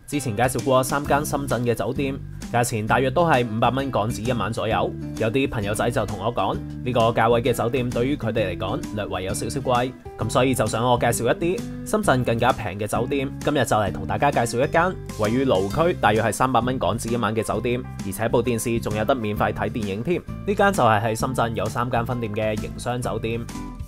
之前介紹過3間深圳嘅酒店，價錢大約都係500蚊港紙一晚左右。有啲朋友仔就同我講，呢個價位嘅酒店對於佢哋嚟講略為有少少貴，咁所以就想我介紹一啲深圳更加平嘅酒店。今日就嚟同大家介紹一間位於羅湖區，大約係300蚊港紙一晚嘅酒店，而且部電視仲有得免費睇電影添。呢間就係喺深圳有3間分店嘅營商酒店。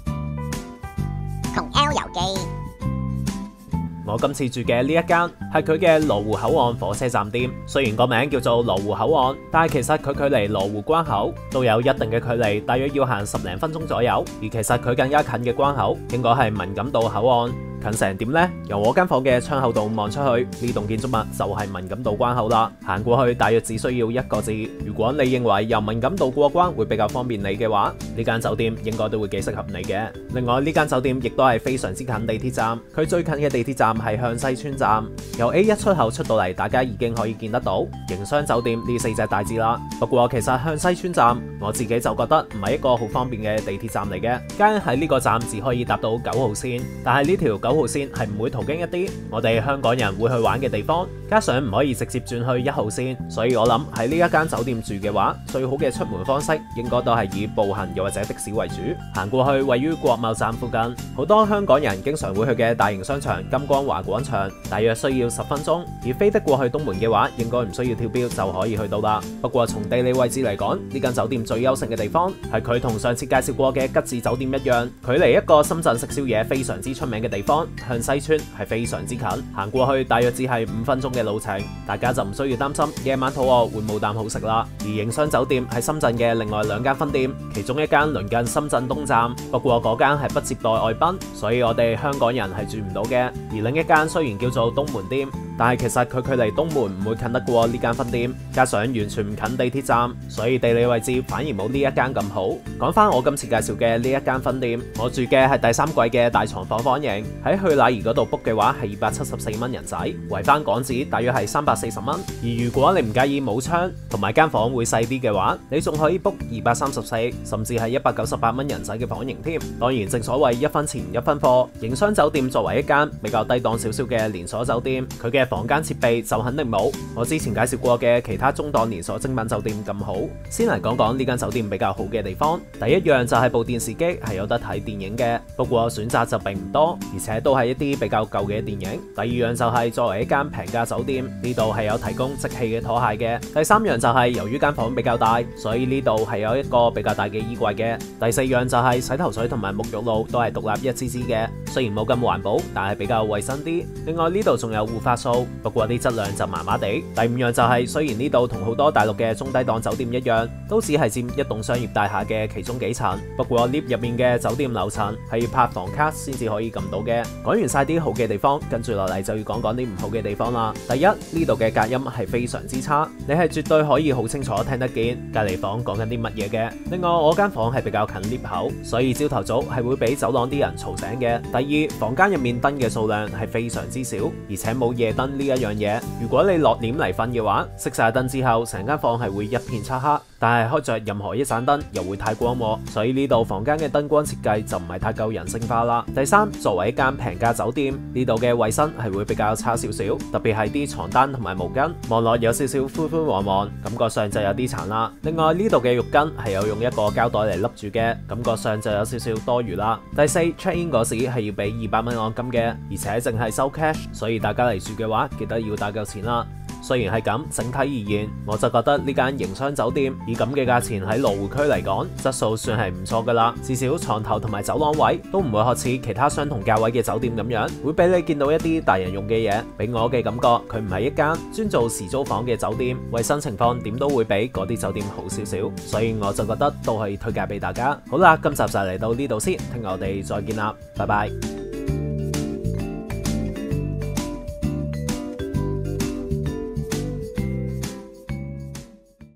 同 L 遊記。 我今次住嘅呢一間係佢嘅羅湖口岸火車站店，雖然個名叫做羅湖口岸，但係其實佢距離羅湖關口都有一定嘅距離，大約要行10零分鐘左右。而其實佢更加近嘅關口應該係文錦渡口岸。近成點呢？由我間房嘅窗口度望出去，呢棟建築物就係文錦渡關口啦。行過去大約只需要1個字。如果你認為由文錦渡過關會比較方便你嘅話，呢間酒店應該都會幾適合你嘅。另外呢間酒店亦都係非常之近地鐵站，佢最近嘅地鐵站係向西村站，由 A1 出口出到嚟，大家已經可以見得到營商酒店呢4隻大字啦。不過其實向西村站我自己就覺得唔係一個好方便嘅地鐵站嚟嘅，間喺呢個站只可以搭到9號線，但係呢條9號線係唔會途經一啲我哋香港人會去玩嘅地方，加上唔可以直接轉去1號線，所以我諗喺呢一間酒店住嘅話，最好嘅出門方式應該都係以步行又或者的士為主。行過去位於國貿站附近，好多香港人經常會去嘅大型商場金光華廣場，大約需要10分鐘。而飛得過去東門嘅話，應該唔需要跳標就可以去到啦。不過從地理位置嚟講，呢間酒店最優勝嘅地方係佢同上次介紹過嘅吉置酒店一樣，距離一個深圳食宵夜非常之出名嘅地方西村係非常之近，行過去大約只係5分鐘嘅路程，大家就唔需要擔心夜晚肚餓會冇啖好食啦。而營商酒店喺深圳嘅另外2間分店，其中一間鄰近深圳東站，不過嗰間係不接待外賓，所以我哋香港人係住唔到嘅。而另一間雖然叫做東門店，但係其實佢距離東門唔會近得過呢間分店，加上完全唔近地鐵站，所以地理位置反而冇呢一間咁好。講翻我今次介紹嘅呢一間分店，我住嘅係第3季嘅大床房房型，喺去禮儀嗰度 book 嘅話係274蚊人仔，圍翻港紙大約係340蚊。而如果你唔介意冇窗同埋間房會細啲嘅話，你仲可以 book 234甚至係198蚊人仔嘅房型添。當然正所謂1分錢1分貨，營商酒店作為一間比較低檔少少嘅連鎖酒店，佢嘅房間設備就肯定冇我之前介紹過嘅其他中檔連鎖精品酒店咁好。先嚟講講呢間酒店比較好嘅地方，第一樣就係部電視機係有得睇電影嘅，不過選擇就並唔多，而且都係一啲比較舊嘅電影。第二樣就係作為一間平價酒店，呢度係有提供即棄嘅拖鞋嘅。第三樣就係由於間房比較大，所以呢度係有一個比較大嘅衣櫃嘅。第四樣就係洗頭水同埋沐浴露都係獨立一支支嘅，雖然冇咁環保，但係比較衛生啲。另外呢度仲有護髮素，不過啲質量就麻麻地。第五樣就係雖然呢度同好多大陸嘅中低檔酒店一樣，都只係佔一棟商業大廈嘅其中幾層，不過 lift 入面嘅酒店樓層係要拍房卡先至可以撳到嘅。講完晒啲好嘅地方，跟住落嚟就要講講啲唔好嘅地方啦。第一，呢度嘅隔音係非常之差，你係絕對可以好清楚聽得見隔離房講緊啲乜嘢嘅。另外我間房係比較近 lift 口，所以朝頭早係會俾走廊啲人嘈醒嘅。第二，房間入面燈嘅數量係非常之少，而且冇夜燈呢一樣嘢。如果你落簾嚟瞓嘅話，熄晒燈之後，成間房係會一片漆黑。但係開着任何一盞燈又會太光喎，所以呢度房間嘅燈光設計就唔係太夠人性化啦。第三，作為一間平價酒店，呢度嘅衛生係會比較差少少，特別係啲床單同埋毛巾，望落有少少灰灰黃黃，感覺上就有啲殘啦。另外呢度嘅浴巾係有用一個膠袋嚟笠住嘅，感覺上就有少少多餘啦。第四， check in 嗰時係要俾200蚊按金嘅，而且淨係收 cash， 所以大家嚟住嘅話記得要帶夠錢啦。雖然係咁，整體而言，我就覺得呢間營商酒店以咁嘅價錢喺羅湖區嚟講，質素算係唔錯噶啦。至少床頭同埋走廊位都唔會好似其他相同價位嘅酒店咁樣，會俾你見到一啲大人用嘅嘢。俾我嘅感覺，佢唔係一間專做時租房嘅酒店，衛生情況點都會比嗰啲酒店好少少，所以我就覺得都可以推介俾大家。好啦，今集就嚟到呢度先，聽日我哋再見啦，拜拜。